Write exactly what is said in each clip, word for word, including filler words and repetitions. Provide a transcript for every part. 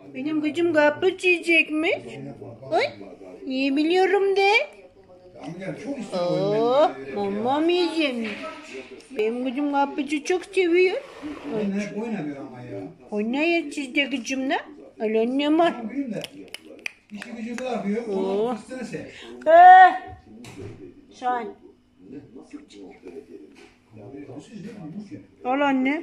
Benim gıcım karpuz yiyecekmiş. Ay, yiyebiliyorum de. Oo, mamam yiyeceğim. Benim gıcım karpuzu çok seviyor. Oynamıyor ama ya. Oynayın siz de gıcımla. Al annem al. İşi gücü bırakıyor. Onu fıstığını sev. Eee. Sen. Al anne.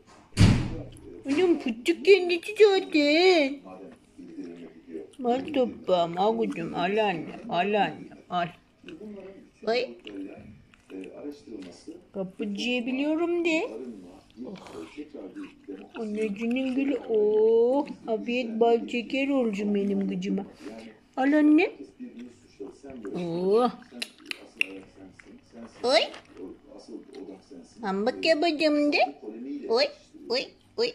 Oğlum fıtık kendisi zaten. Al toprağım, al kuzum, al anne, al anne, al. Ay. Karpuz yiyebiliyorum de. Oh. Annecinin gülü, oh. Afiyet bal şeker olsun benim gıcıma. Al anne. Oh. Oy. Ambak yapacağım de. Oy, oy, oy.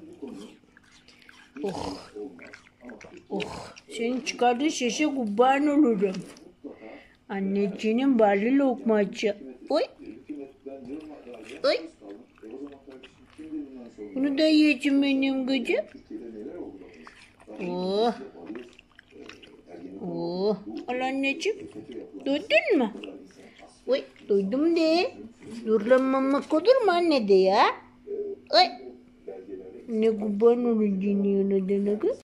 Oh. Oh. Senin çıkardığın şişe kurban olurum. Anneciğinin ballı lokmacı. Oy. Oy. Bunu da yiyeceğim benim gıcım. Oh. Oh. Al anneciğim. Duydun mu? Oy. Duydum de. Durlanmamak olur mu anne de ya? Oy. Ne kurban olun dinliyor ne demek?